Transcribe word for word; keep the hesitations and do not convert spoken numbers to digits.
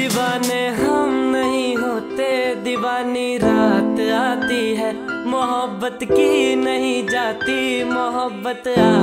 दीवाने हम नहीं होते, दीवानी रात आती है, मोहब्बत की नहीं जाती, मोहब्बत आ